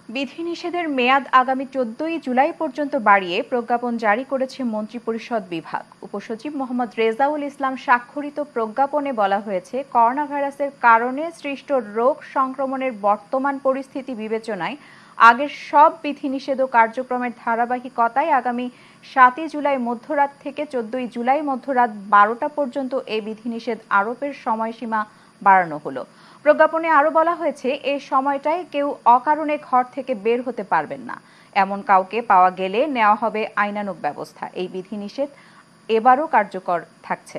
বিধিনিষেধের মেয়াদ আগামী 14 জুলাই পর্যন্ত বাড়িয়ে প্রজ্ঞাপন জারি করেছে মন্ত্রিপরিষদ বিভাগ। উপসচিব মোহাম্মদ রেজাউল ইসলাম স্বাক্ষরিত প্রজ্ঞাপনে বলা হয়েছে, করোনা ভাইরাসের কারণে সৃষ্ট রোগ সংক্রমণের বর্তমান পরিস্থিতি বিবেচনায় আগের সব বিধিনিষেধ ও কার্যক্রমের ধারাবাহিকতায় আগামী 7 জুলাই মধ্যরাত থেকে 14 জুলাই মধ্যরাত 12টা পর্যন্ত এই বিধিনিষেধ আরোপের সময়সীমা বাড়ানো হলো। প্রজ্ঞাপনে আরো বলা হয়েছে, এই সময়টায় কেউ অকারণে ঘর থেকে বের হতে পারবেন না। এমন কাউকে পাওয়া গেলে নেওয়া হবে আইনানুগ ব্যবস্থা। এই বিধিনিষেধ এবারও কার্যকর থাকছে।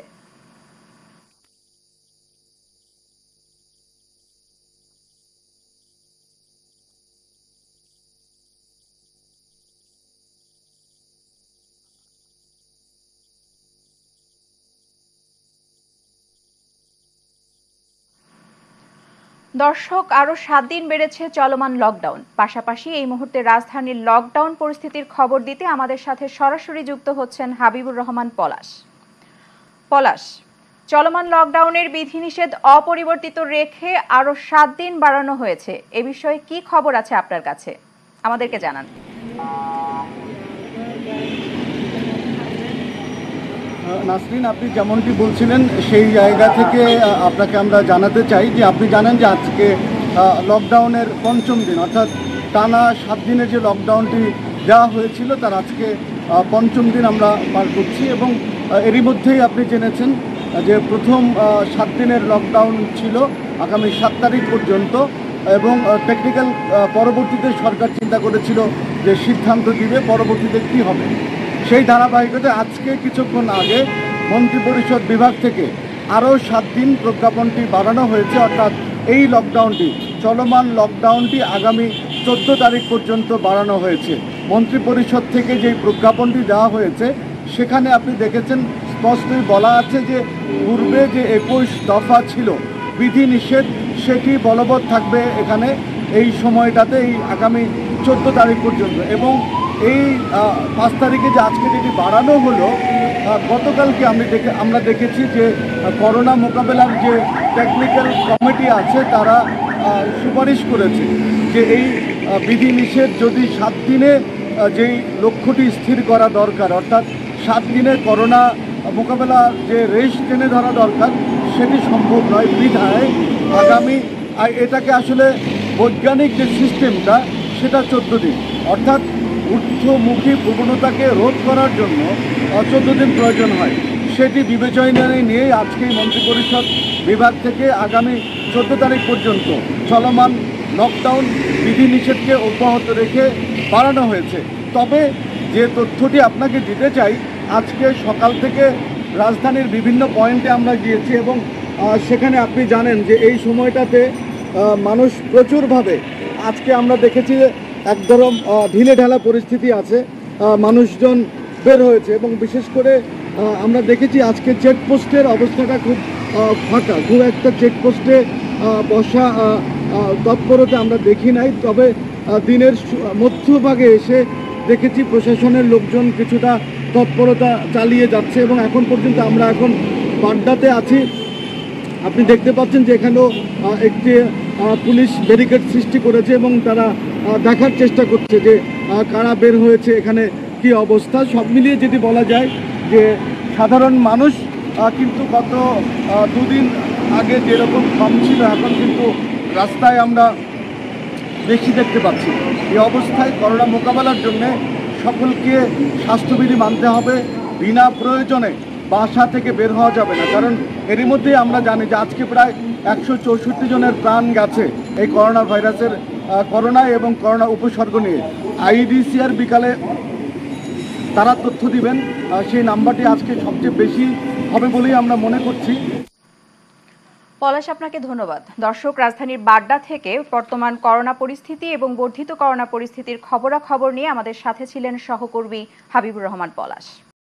দর্শক, আরো 7 দিন বেড়েছে চলমান লকডাউন। পাশাপাশি এই মুহূর্তে রাজধানীর লকডাউন পরিস্থিতির খবর দিতে আমাদের সাথে সরাসরি যুক্ত হচ্ছেন হাবিবুর রহমান পলাশ। পলাশ, চলমান লকডাউনের বিধিনিষেধ অপরিবর্তিত রেখে আরো 7 দিন বাড়ানো হয়েছে। এ বিষয়ে কি খবর আছে আপনার কাছে, আমাদেরকে জানান। নাসরিন, আপনি যেমনটি বলছিলেন সেই জায়গা থেকে আপনাকে আমরা জানাতে চাই যে আপনি জানেন যে আজকে লকডাউনের পঞ্চম দিন, অর্থাৎ টানা 7 দিনের যে লকডাউনটি দেওয়া হয়েছিল তার আজকে পঞ্চম দিন আমরা পার করছি। এবং এরই মধ্যেই আপনি জেনেছেন যে প্রথম 7 দিনের লকডাউন ছিল আগামী 7 তারিখ পর্যন্ত, এবং টেকনিক্যাল পরবর্তীতে সরকার চিন্তা করেছিল যে সিদ্ধান্ত দিবে পরবর্তীতে কী হবে। সেই ধারাবাহিকতায় আজকে কিছুক্ষণ আগে মন্ত্রিপরিষদ বিভাগ থেকে আরও 7 দিন প্রজ্ঞাপনটি বাড়ানো হয়েছে, অর্থাৎ এই লকডাউনটি, চলমান লকডাউনটি আগামী 14 তারিখ পর্যন্ত বাড়ানো হয়েছে। মন্ত্রিপরিষদ থেকে যেই প্রজ্ঞাপনটি দেওয়া হয়েছে সেখানে আপনি দেখেছেন স্পষ্টই বলা আছে যে পূর্বে যে 21 দফা ছিল বিধিনিষেধ সেটি বলবৎ থাকবে এখানে এই সময়টাতে, এই আগামী 14 তারিখ পর্যন্ত। এবং এই 5 তারিখে যে আজকে যেটি বাড়ানো হলো, গতকালকে আমরা দেখেছি যে করোনা মোকাবেলার যে টেকনিক্যাল কমিটি আছে তারা সুপারিশ করেছে যে এই বিধিনিষেধ যদি 7 দিনে যেই লক্ষ্যটি স্থির করা দরকার, অর্থাৎ 7 দিনে করোনা মোকাবেলা যে রেস টেনে ধরা দরকার সেটি সম্ভব নয় বিধায় আগামী এটাকে আসলে বৈজ্ঞানিক যে সিস্টেমটা সেটা 14 দিন, অর্থাৎ ঊর্ধ্বমুখী প্রবণতাকে রোধ করার জন্য 14 দিন প্রয়োজন হয়। সেটি বিবেচনায় নিয়ে আজকেই মন্ত্রিপরিষদ বিভাগ থেকে আগামী 14 তারিখ পর্যন্ত চলমান লকডাউন বিধিনিষেধকে অব্যাহত রেখে বাড়ানো হয়েছে। তবে যে তথ্যটি আপনাকে দিতে চাই, আজকে সকাল থেকে রাজধানীর বিভিন্ন পয়েন্টে আমরা গিয়েছি এবং সেখানে আপনি জানেন যে এই সময়টাতে মানুষ প্রচুরভাবে, আজকে আমরা দেখেছি একদম ঢিলে ঢালা পরিস্থিতি আছে, মানুষজন বের হয়েছে এবং বিশেষ করে আমরা দেখেছি আজকে চেকপোস্টের অবস্থাটা খুব ফাঁকা, খুব একটা চেকপোস্টে বসা তৎপরতা আমরা দেখি নাই। তবে দিনের মধ্যভাগে এসে দেখেছি প্রশাসনের লোকজন কিছুটা তৎপরতা চালিয়ে যাচ্ছে এবং এখন পর্যন্ত আমরা এখন বাড্ডাতে আছি। আপনি দেখতে পাচ্ছেন যে এখানেও একটি পুলিশ ব্যারিকেড সৃষ্টি করেছে এবং তারা দেখার চেষ্টা করছে যে কারা বের হয়েছে, এখানে কি অবস্থা। সব মিলিয়ে যেটি বলা যায় যে সাধারণ মানুষ কিন্তু গত 2 দিন আগে যেরকম কম ছিল এখন কিন্তু রাস্তায় আমরা বেশি দেখতে পাচ্ছি। এই অবস্থায় করোনা মোকাবেলার জন্য সকলকে স্বাস্থ্যবিধি মানতে হবে, বিনা প্রয়োজনে বাসা থেকে বের হওয়া যাবে না। কারণ এরই মধ্যেই আমরা জানি যে আজকে প্রায় 164 জনের প্রাণ গেছে এই করোনা ভাইরাসের, করোনা এবং করোনা উপসর্গ নিয়ে। আইডিসিআর বিকালে তারা তথ্য দিবেন, সেই নাম্বারটি আজকে সবচেয়ে বেশি হবে বলেই আমরা মনে করছি। পলাশ, আপনাকে ধন্যবাদ। দর্শক, রাজধানীর বাড্ডা থেকে বর্তমান করোনা পরিস্থিতি এবং বর্ধিত করোনা পরিস্থিতির খবরাখবর নিয়ে আমাদের সাথে ছিলেন সহকর্মী হাবিবুর রহমান পলাশ।